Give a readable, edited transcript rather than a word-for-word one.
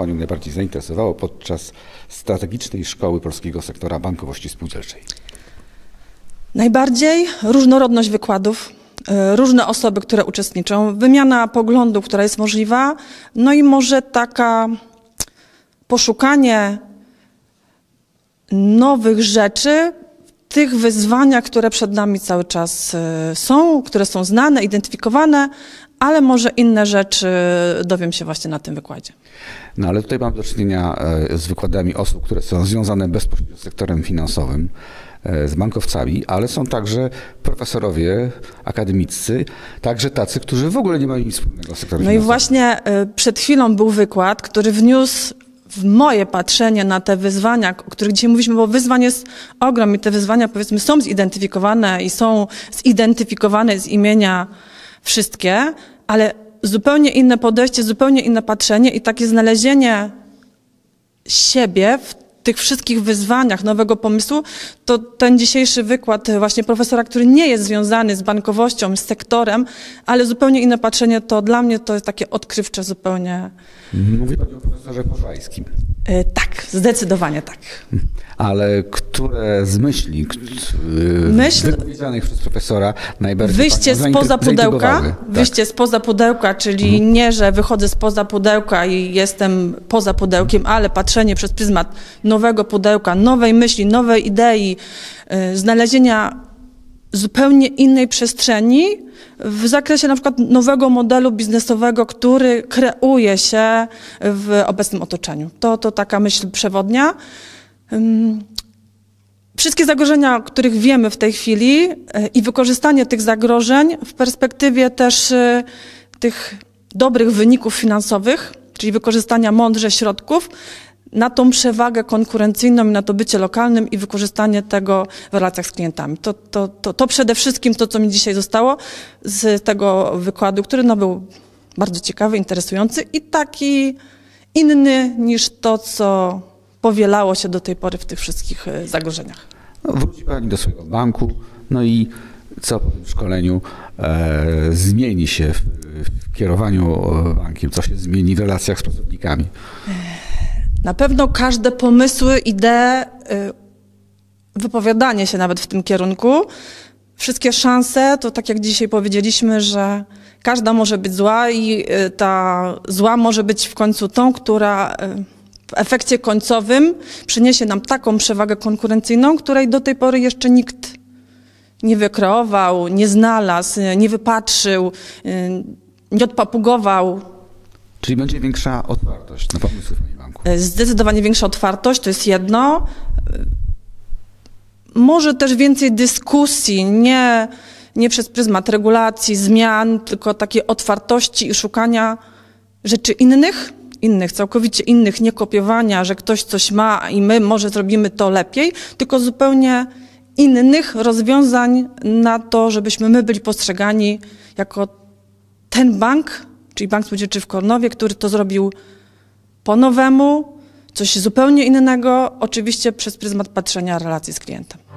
Panią najbardziej zainteresowało podczas strategicznej szkoły polskiego sektora bankowości spółdzielczej? Najbardziej różnorodność wykładów, różne osoby, które uczestniczą, wymiana poglądów, która jest możliwa, no i może taka poszukanie nowych rzeczy w tych wyzwaniach, które przed nami cały czas są, które są znane, identyfikowane, ale może inne rzeczy dowiem się właśnie na tym wykładzie. No ale tutaj mam do czynienia z wykładami osób, które są związane bezpośrednio z sektorem finansowym, z bankowcami, ale są także profesorowie akademiccy, także tacy, którzy w ogóle nie mają nic wspólnego z sektorem finansowym. No i właśnie przed chwilą był wykład, który wniósł w moje patrzenie na te wyzwania, o których dzisiaj mówiliśmy, bo wyzwań jest ogrom i te wyzwania, powiedzmy, są zidentyfikowane i są zidentyfikowane z imienia wszystkie, ale zupełnie inne podejście, zupełnie inne patrzenie i takie znalezienie siebie w tych wszystkich wyzwaniach nowego pomysłu, to ten dzisiejszy wykład właśnie profesora, który nie jest związany z bankowością, z sektorem, ale zupełnie inne patrzenie, to dla mnie to jest takie odkrywcze zupełnie. Mówi Pani o profesorze Pożajskim. Tak, zdecydowanie tak. Ale które z myśli wypowiedzianych przez profesora najbardziej wyjście spoza pudełka, tak. Wyjście spoza pudełka, czyli nie, że wychodzę spoza pudełka i jestem poza pudełkiem, ale patrzenie przez pryzmat nowego pudełka, nowej myśli, nowej idei, znalezienia zupełnie innej przestrzeni w zakresie na przykład nowego modelu biznesowego, który kreuje się w obecnym otoczeniu. To taka myśl przewodnia. Wszystkie zagrożenia, o których wiemy w tej chwili i wykorzystanie tych zagrożeń w perspektywie też tych dobrych wyników finansowych, czyli wykorzystania mądrze środków na tą przewagę konkurencyjną i na to bycie lokalnym i wykorzystanie tego w relacjach z klientami. To przede wszystkim to, co mi dzisiaj zostało z tego wykładu, który był bardzo ciekawy, interesujący i taki inny niż to, co powielało się do tej pory w tych wszystkich zagrożeniach. No, wróci Pani do swojego banku, no i co po tym szkoleniu zmieni się w kierowaniu bankiem? Co się zmieni w relacjach z pracownikami? Na pewno każde pomysły, idee, wypowiadanie się nawet w tym kierunku, wszystkie szanse, to tak jak dzisiaj powiedzieliśmy, że każda może być zła i ta zła może być w końcu tą, która w efekcie końcowym przyniesie nam taką przewagę konkurencyjną, której do tej pory jeszcze nikt nie wykreował, nie znalazł, nie wypatrzył, nie odpapugował. Czyli będzie większa otwartość na pomysły w Pani banku? Zdecydowanie większa otwartość, to jest jedno. Może też więcej dyskusji, nie przez pryzmat regulacji, zmian, tylko takiej otwartości i szukania rzeczy innych, całkowicie innych, nie kopiowania, że ktoś coś ma i my może zrobimy to lepiej, tylko zupełnie innych rozwiązań na to, żebyśmy my byli postrzegani jako ten bank, czyli Bank Spółdzielczy w Kornowie, który to zrobił po nowemu, coś zupełnie innego, oczywiście przez pryzmat patrzenia relacji z klientem.